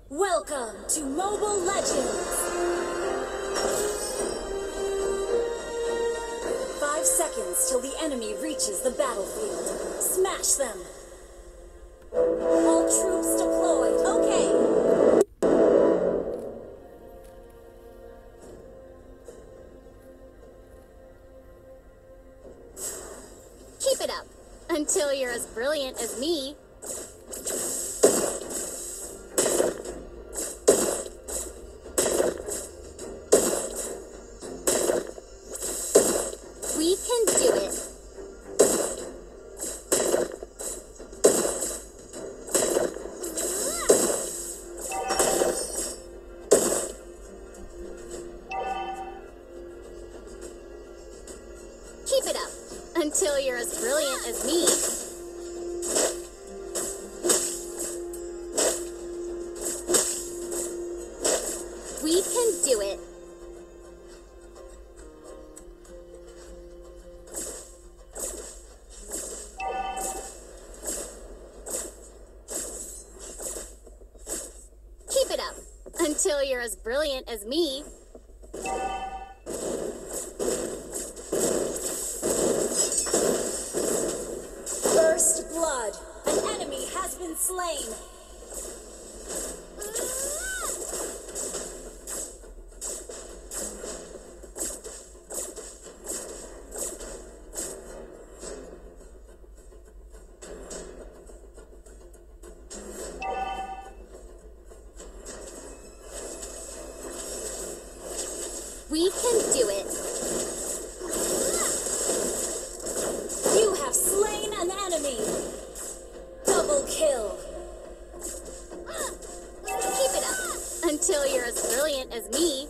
Welcome to Mobile Legends! 5 seconds till the enemy reaches the battlefield. Smash them! All troops deployed. Okay! Keep it up, until you're as brilliant as me. We can do it. Keep it up, until you're as brilliant as me. We can do it. Keep it up, until you're as brilliant as me. First blood. An enemy has been slain. We can do it. You have slain an enemy. Double kill. Keep it up, until you're as brilliant as me.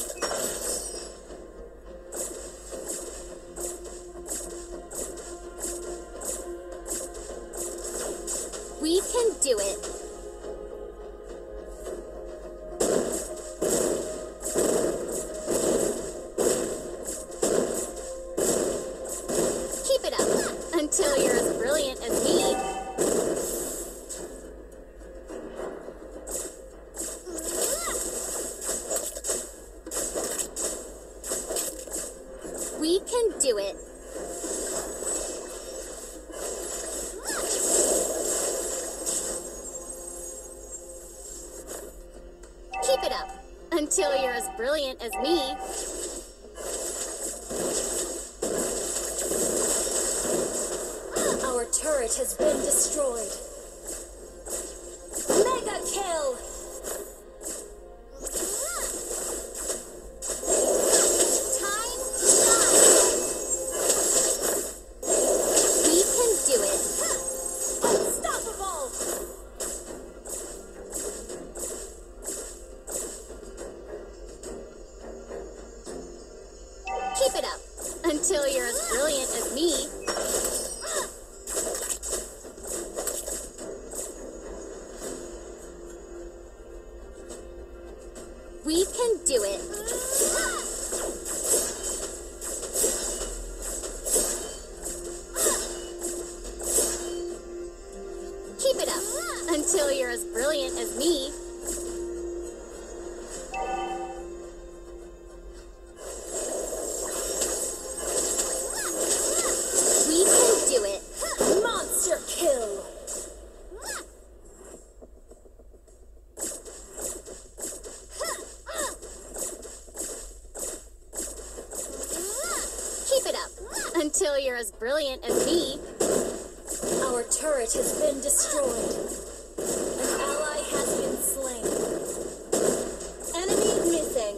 We can do it. Keep it up, until you're as brilliant as me. We can do it. Keep it up, until you're as brilliant as me. Our turret has been destroyed. Mega kill! Time to shine. We can do it. Unstoppable! Keep it up, until you're as brilliant as me. We can do it. Keep it up, until you're as brilliant as me. We can do it. Monster kill! Keep it up, until you're as brilliant as me. Our turret has been destroyed. An ally has been slain. Enemy missing.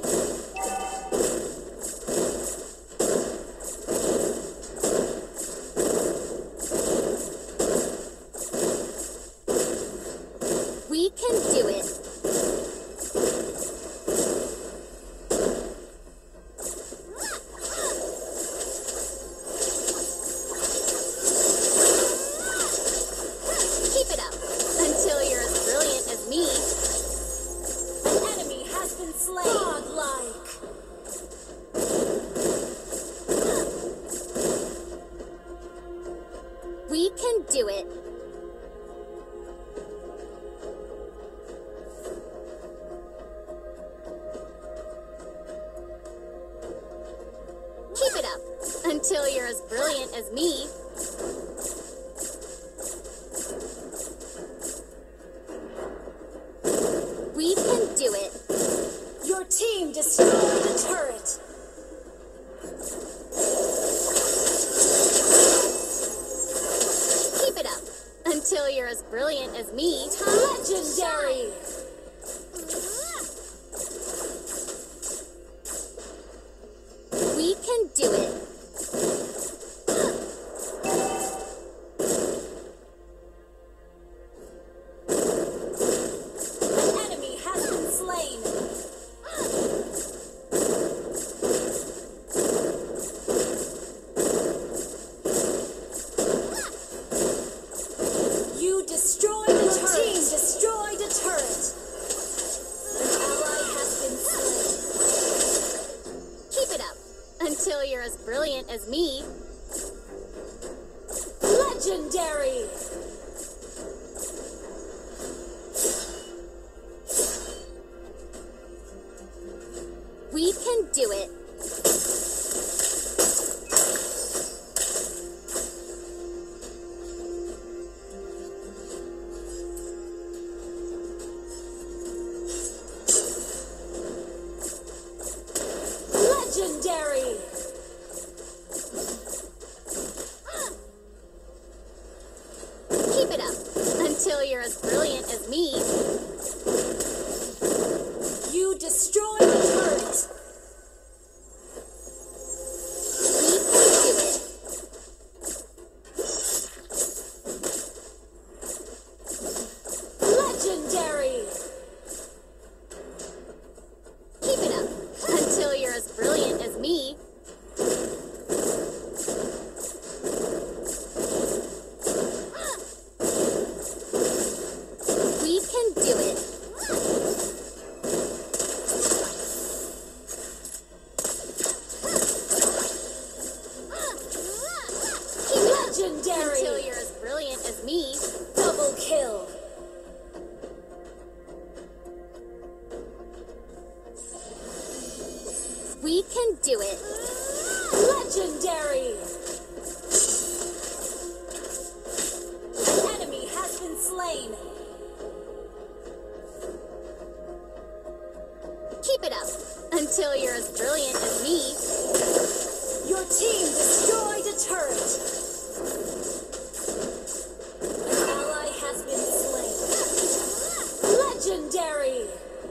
We can do it. Keep it up, until you're as brilliant as me. An enemy has been slain. Godlike. We can do it. as brilliant as me. We can do it. Your team destroyed the turret. Keep it up until you're as brilliant as me. Legendary! We can do it. An enemy has been slain. You destroyed the turret. Your team destroyed a turret. An ally has been slain. Keep it up until you're as brilliant as me. Legendary! We can do it. Legendary! Keep it up until you're as brilliant as me. You destroyed the turret. We can do it. Legendary! Keep it up until you're as brilliant as me. We can do it. Keep it up Legendary! until you're as brilliant as me. Double kill. We can do it. Legendary! An enemy has been slain. Keep it up until you're as brilliant as me. Your team destroyed a turret. An ally has been slain. Legendary!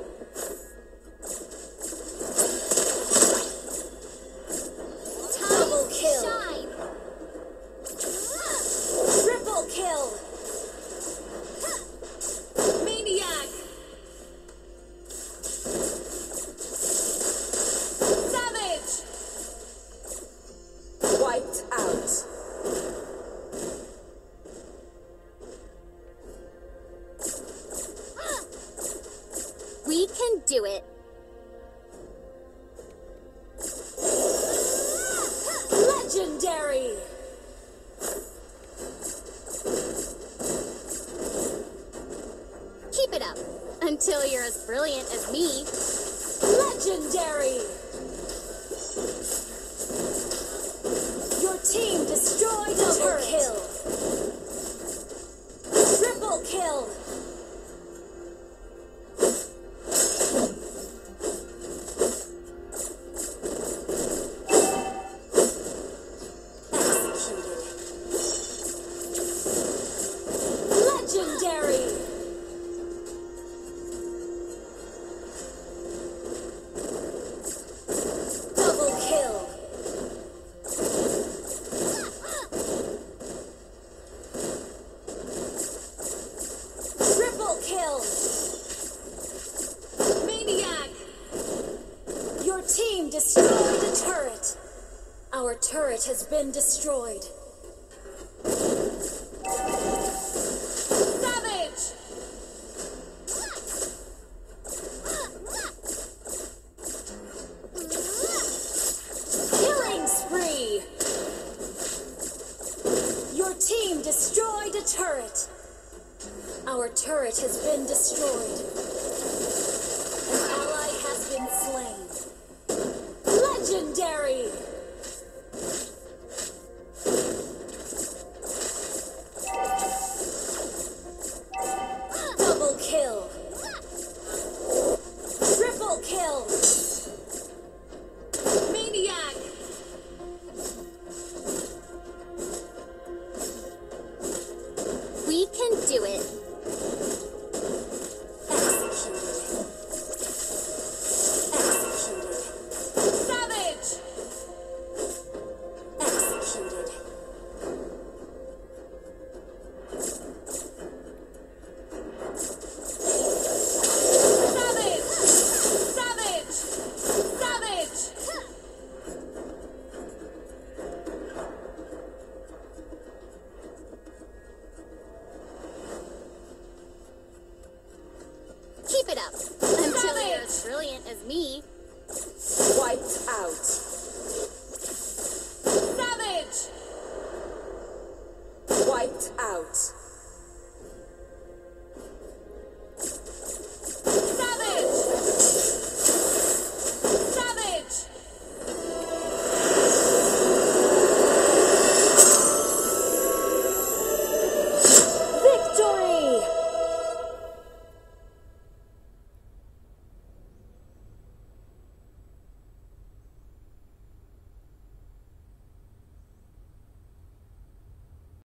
Double kill. Shine. Triple kill. Maniac. Savage. Wiped out. We can do it. Legendary. Keep it up until you're as brilliant as me. Legendary. Your team destroyed a turret. Kill. Triple kill. Legendary! Double kill! Triple kill! Maniac! Your team destroyed a turret! Our turret has been destroyed. Savage! Killing spree! Your team destroyed a turret. Our turret has been destroyed. An ally has been slain. Legendary! up. Until you're as brilliant as me. Wiped out. Savage! Wiped out.